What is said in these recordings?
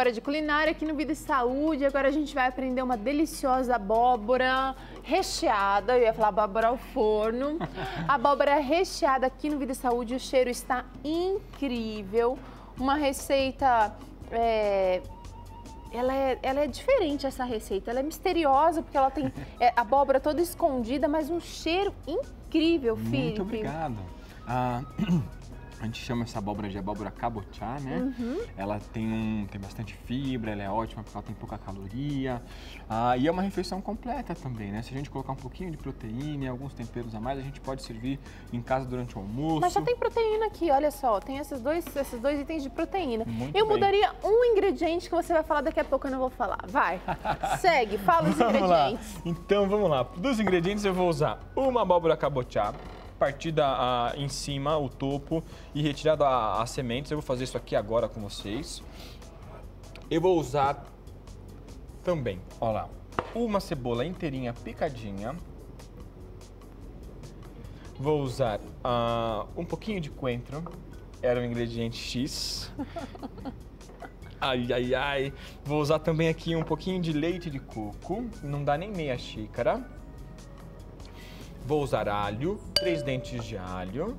Hora de culinária aqui no Vida e Saúde. Agora a gente vai aprender uma deliciosa abóbora recheada. Eu ia falar abóbora ao forno. Abóbora recheada aqui no Vida e Saúde. O cheiro está incrível. Uma receita... Ela é diferente, essa receita. Ela é misteriosa, porque ela tem abóbora toda escondida, mas um cheiro incrível, Felipe. Muito obrigado. A gente chama essa abóbora de abóbora cabotiá, né? Ela tem bastante fibra, ela é ótima porque ela tem pouca caloria. E é uma refeição completa também, né? Se a gente colocar um pouquinho de proteína e alguns temperos a mais, a gente pode servir em casa durante o almoço. Mas já tem proteína aqui, olha só. Tem esses dois itens de proteína. Eu mudaria um ingrediente que você vai falar daqui a pouco, eu não vou falar. Vai, segue, fala os ingredientes. Lá. Então, vamos lá. Dos ingredientes eu vou usar uma abóbora cabotiá, partida em cima, o topo, e retirada as sementes. Eu vou fazer isso aqui agora com vocês. Eu vou usar também, olha lá, uma cebola inteirinha picadinha. Vou usar um pouquinho de coentro, era o ingrediente X. Ai, ai, ai. Vou usar também aqui um pouquinho de leite de coco, não dá nem meia xícara. Vou usar alho, 3 dentes de alho.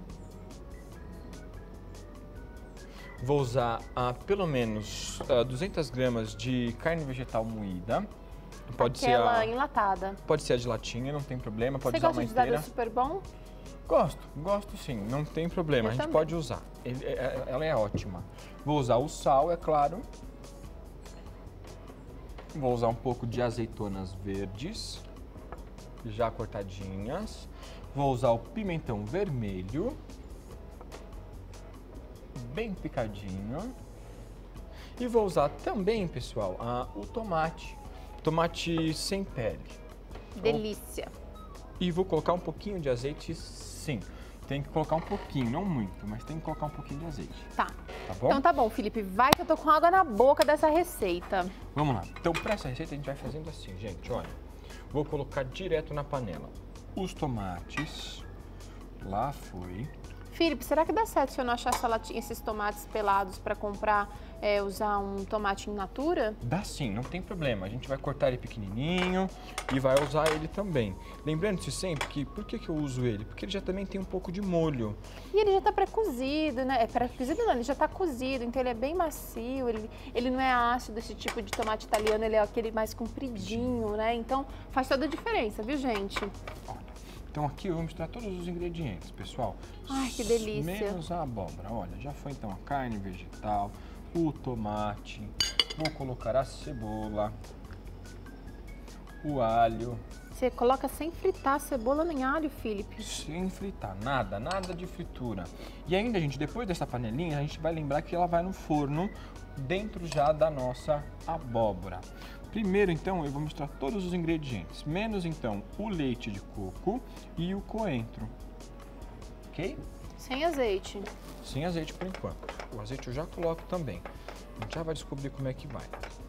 Vou usar pelo menos 200 gramas de carne vegetal moída. Pode ser enlatada. Pode ser a de latinha, não tem problema. Pode Você usar gosta uma de inteira. Dado Super Bom? Gosto sim, não tem problema. A gente também. pode usar. Ela é ótima. Vou usar o sal, é claro. Vou usar um pouco de azeitonas verdes, já cortadinhas. Vou usar o pimentão vermelho, bem picadinho. E vou usar também, pessoal, o tomate sem pele. Delícia. E vou colocar um pouquinho de azeite, sim. Tem que colocar um pouquinho, não muito, mas tem que colocar um pouquinho de azeite. Tá. Tá bom? Então tá bom, Felipe. Vai que eu tô com água na boca dessa receita. Vamos lá. Então, para essa receita, a gente vai fazendo assim, gente, olha. Vou colocar direto na panela os tomates. Lá foi. Felipe, será que dá certo se eu não achar esses tomates pelados para comprar, usar um tomate in natura? Dá sim, não tem problema. A gente vai cortar ele pequenininho e vai usar ele também. Lembrando-se sempre que, por que eu uso ele? Porque ele já também tem um pouco de molho. E ele já tá pré-cozido, né? Pré-cozido não, ele já tá cozido, então ele é bem macio, ele não é ácido, esse tipo de tomate italiano, ele é aquele mais compridinho, né? Então faz toda a diferença, viu, gente? Então aqui eu vou misturar todos os ingredientes, pessoal. Ai, que delícia. Menos a abóbora. Olha, já foi então a carne vegetal, o tomate. Vou colocar a cebola, o alho. Você coloca sem fritar a cebola nem alho, Felipe? Sem fritar, nada de fritura. E ainda, gente, depois dessa panelinha, a gente vai lembrar que ela vai no forno dentro já da nossa abóbora. Primeiro, então, eu vou misturar todos os ingredientes, menos, então, o leite de coco e o coentro, ok? Sem azeite. Sem azeite por enquanto. O azeite eu já coloco também. A gente já vai descobrir como é que vai.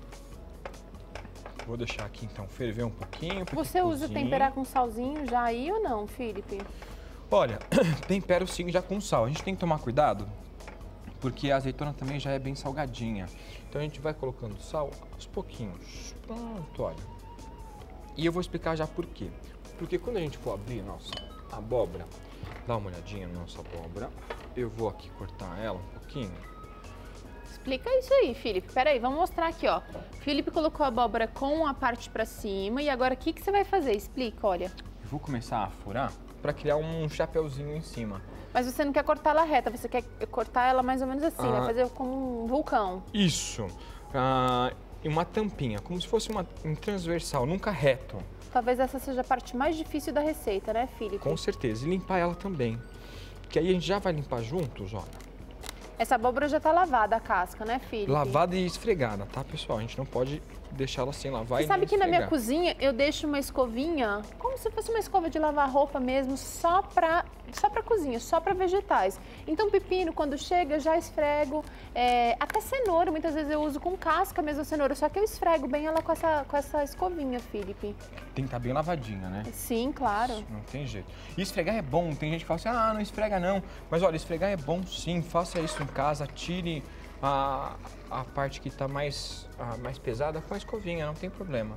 Vou deixar aqui, então, ferver um pouquinho. Você usa temperar com salzinho já aí ou não, Felipe? Olha, tempero sim já com sal. A gente tem que tomar cuidado, porque a azeitona também já é bem salgadinha. Então a gente vai colocando sal aos pouquinhos. Pronto, olha. E eu vou explicar já por quê. Porque quando a gente for abrir a nossa abóbora, dá uma olhadinha na nossa abóbora. Eu vou aqui cortar ela um pouquinho. Explica isso aí, Felipe. Peraí, vamos mostrar aqui, ó. Felipe colocou a abóbora com a parte pra cima e agora o que você vai fazer? Explica, olha. Eu vou começar a furar para criar um chapéuzinho em cima. Mas você não quer cortar ela reta, você quer cortar ela mais ou menos assim, vai fazer como um vulcão. Isso. Uma tampinha, como se fosse um transversal, nunca reto. Talvez essa seja a parte mais difícil da receita, né, Felipe? Com certeza. E limpar ela também. Que aí a gente já vai limpar juntos, olha. Essa abóbora já tá lavada, a casca, né, Felipe? Lavada e esfregada, tá, pessoal? A gente não pode deixar ela sem lavar e Você sabe que esfregar. na minha cozinha eu deixo uma escovinha, como se fosse uma escova de lavar roupa mesmo, só pra cozinha, só pra vegetais. Então pepino, quando chega, eu já esfrego. Até cenoura, muitas vezes eu uso com casca mesmo a cenoura, só que eu esfrego bem ela com essa escovinha, Felipe. Tem que estar bem lavadinha, né? Sim, claro. Não tem jeito. E esfregar é bom, tem gente que fala assim, não esfrega não. Mas olha, esfregar é bom sim, faça isso em casa, tire a parte que está mais pesada com a escovinha, não tem problema.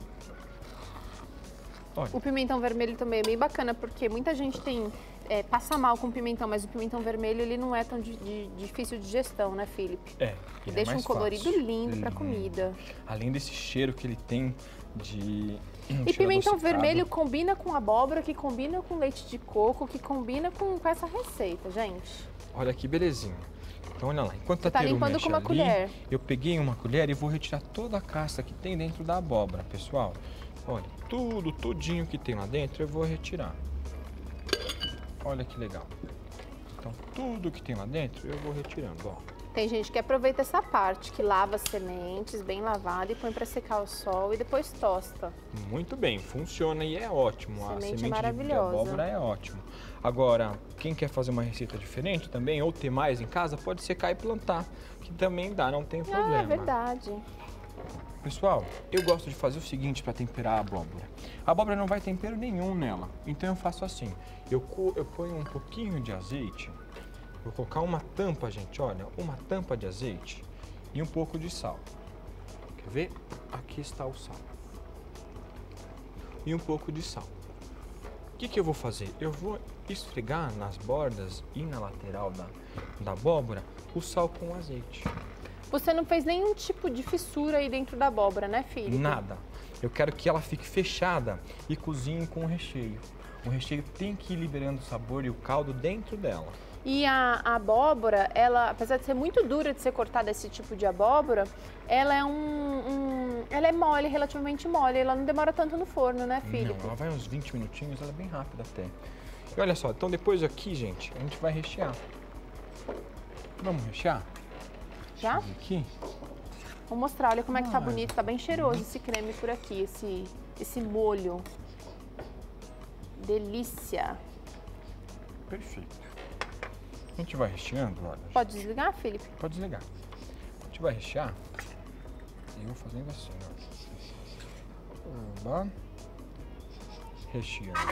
Olha. O pimentão vermelho também é bem bacana, porque muita gente passa mal com pimentão, mas o pimentão vermelho ele não é tão difícil de digestão, né, Felipe? Ele deixa é mais um colorido fácil. lindo para comida. Além desse cheiro que ele tem de E pimentão vermelho combina com abóbora, que combina com leite de coco, que combina com essa receita, gente. Olha que belezinha. Então olha lá, enquanto Você tá limpando com uma colher. Eu peguei uma colher e vou retirar toda a casca que tem dentro da abóbora, pessoal. Olha, tudinho que tem lá dentro eu vou retirar. Olha que legal. Então tudo que tem lá dentro eu vou retirando, ó. Tem gente que aproveita essa parte, que lava as sementes bem lavada e põe para secar ao sol e depois tosta. Muito bem, funciona e é ótimo. A semente de maravilhosa. abóbora é ótimo. Agora, quem quer fazer uma receita diferente também, ou ter mais em casa, pode secar e plantar, que também dá, não tem problema. Ah, é verdade. Pessoal, eu gosto de fazer o seguinte para temperar a abóbora. A abóbora não vai tempero nenhum nela, então eu faço assim. Eu ponho um pouquinho de azeite, vou colocar uma tampa, gente, olha, uma tampa de azeite e um pouco de sal. Quer ver? Aqui está o sal. E um pouco de sal. O que eu vou fazer? Eu vou esfregar nas bordas e na lateral da abóbora o sal com azeite. Você não fez nenhum tipo de fissura aí dentro da abóbora, né, Felipe? Nada. Eu quero que ela fique fechada e cozinhe com o recheio. O recheio tem que ir liberando o sabor e o caldo dentro dela. E a abóbora, ela, apesar de ser muito dura de ser cortada esse tipo de abóbora, ela é ela é mole, relativamente mole. Ela não demora tanto no forno, né, Felipe? Não, ela vai uns 20 minutinhos, ela é bem rápida até. E olha só, então depois aqui, gente, a gente vai rechear. Vamos rechear? Já? Deixa eu ver aqui. Vou mostrar, olha como é que tá bonito, tá bem cheiroso esse creme por aqui, esse molho. Delícia. Perfeito. A gente vai recheando, olha. Pode desligar, Felipe? Pode desligar. A gente vai rechear e eu vou fazendo assim, ó. Oba. Recheamos.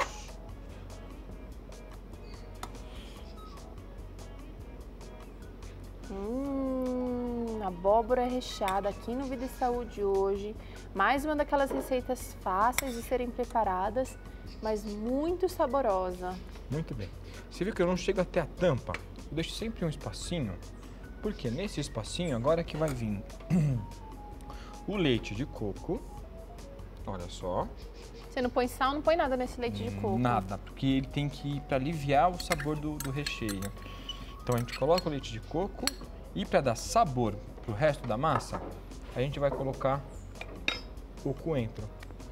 Abóbora recheada aqui no Vida e Saúde hoje. Mais uma daquelas receitas fáceis de serem preparadas, mas muito saborosa. Muito bem. Você viu que eu não chego até a tampa? Eu deixo sempre um espacinho, porque nesse espacinho agora é que vai vir o leite de coco. Olha só. Você não põe sal, não põe nada nesse leite de coco? Nada, porque ele tem que ir para aliviar o sabor do recheio. Então a gente coloca o leite de coco e para dar sabor pro resto da massa, a gente vai colocar o coentro.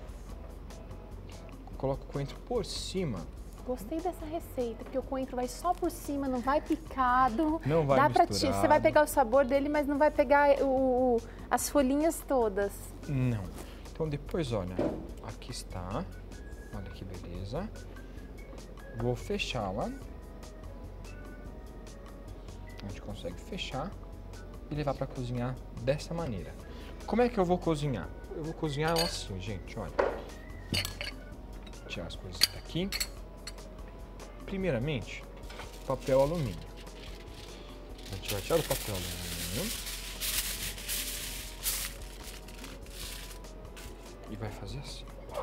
Coloca o coentro por cima. Gostei dessa receita, porque o coentro vai só por cima, não vai picado. Não vai misturado. Você vai pegar o sabor dele, mas não vai pegar as folhinhas todas. Não. Então depois, olha, aqui está. Olha que beleza. Vou fechá-la. A gente consegue fechar e levar para cozinhar dessa maneira. Como é que eu vou cozinhar? Eu vou cozinhar ela assim, gente, olha. Tirar as coisas daqui. Primeiramente, papel alumínio. A gente vai tirar o papel alumínio e vai fazer assim.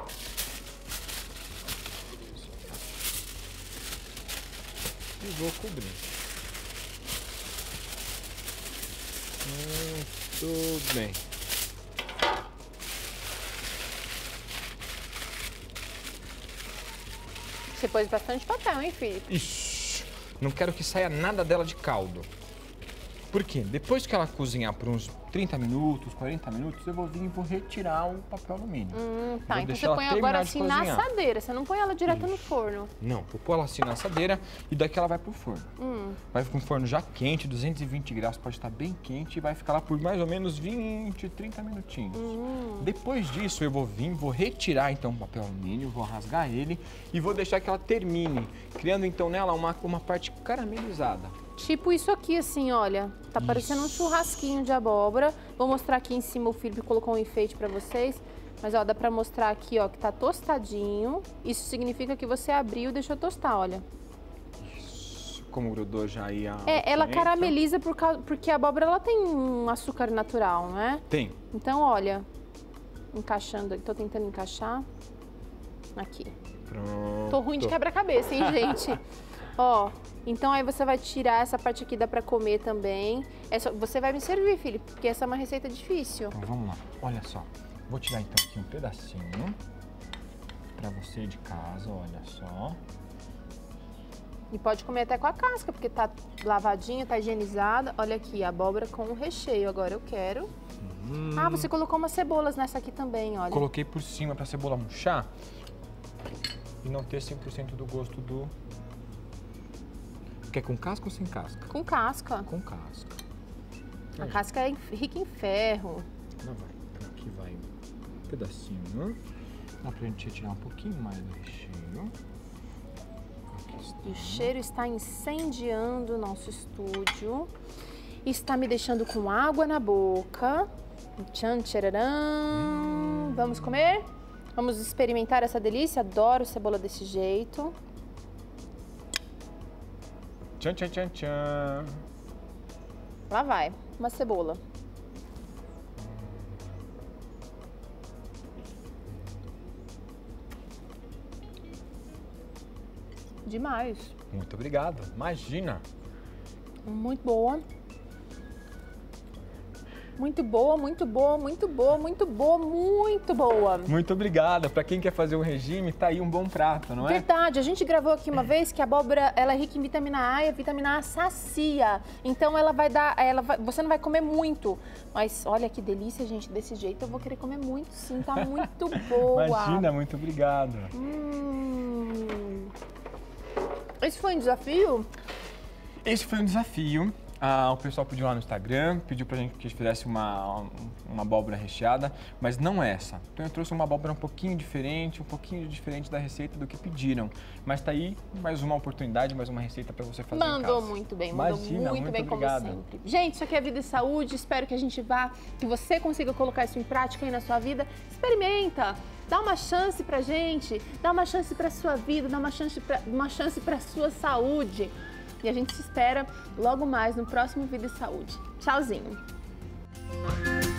E vou cobrir. Muito bem. Você pôs bastante papel, hein, Felipe? Isso. Não quero que saia nada dela de caldo. Por quê? Depois que ela cozinhar por uns 30 minutos, 40 minutos, eu vou vir e vou retirar o papel alumínio. Tá, então você põe agora assim na assadeira, você não põe ela direto no forno. Não, vou pôr ela assim na assadeira e daqui ela vai pro forno. Vai com o forno já quente, 220 graus, pode estar bem quente e vai ficar lá por mais ou menos 20, 30 minutinhos. Depois disso eu vou vir, vou retirar então o papel alumínio, vou rasgar ele e vou deixar que ela termine, criando então nela uma parte caramelizada. Tipo isso aqui, assim, olha. Tá parecendo um churrasquinho de abóbora. Vou mostrar aqui em cima, o Felipe colocou um enfeite pra vocês. Mas, ó, dá pra mostrar aqui, ó, que tá tostadinho. Isso significa que você abriu e deixou tostar, olha. Isso, como grudou já aí a... Ela carameliza porque a abóbora ela tem um açúcar natural, né? Tem. Então, olha, encaixando, tô tentando encaixar aqui. Pronto. Tô ruim de quebra-cabeça, hein, gente? Ó, então aí você vai tirar essa parte aqui, dá pra comer também. Você vai me servir, Felipe, porque essa é uma receita difícil. Então vamos lá, olha só. Vou tirar então aqui um pedacinho pra você de casa, olha só. E pode comer até com a casca, porque tá lavadinha, tá higienizada. Olha aqui, a abóbora com o recheio. Agora eu quero. Ah, você colocou umas cebolas nessa aqui também, olha. Coloquei por cima pra cebola murchar e não ter 100% do gosto do... Quer com casca ou sem casca? Com casca. Com casca. A casca é rica em ferro. Não vai. Então aqui vai um pedacinho. Dá pra gente retirar um pouquinho mais do recheio. E o cheiro está incendiando o nosso estúdio. Está me deixando com água na boca. Tchan, tchararam. Vamos comer? Vamos experimentar essa delícia? Adoro cebola desse jeito. Tchan, tchan, tchan, tchan. Lá vai, uma cebola. Demais. Muito obrigado. Imagina. Muito boa. Muito boa, muito boa, muito boa, muito boa, muito boa. Muito obrigado. Para quem quer fazer um regime, tá aí um bom prato, não é? Verdade. A gente gravou aqui uma vez que a abóbora ela é rica em vitamina A e a vitamina A sacia. Então ela vai dar, você não vai comer muito. Mas olha que delícia, gente. Desse jeito eu vou querer comer muito, sim. Tá muito boa. Imagina, muito obrigado. Esse foi um desafio? Esse foi um desafio. O pessoal pediu lá no Instagram, pediu pra gente que a gente fizesse uma abóbora recheada, mas não essa. Então eu trouxe uma abóbora um pouquinho diferente da receita do que pediram. Mas tá aí mais uma oportunidade, mais uma receita pra você fazer em casa. Mandou muito bem, mandou muito bem, obrigado. Como sempre. Gente, isso aqui é Vida e Saúde, espero que que você consiga colocar isso em prática aí na sua vida. Experimenta! Dá uma chance pra gente, dá uma chance pra sua vida, dá uma chance pra sua saúde. E a gente se espera logo mais no próximo Vida e Saúde. Tchauzinho!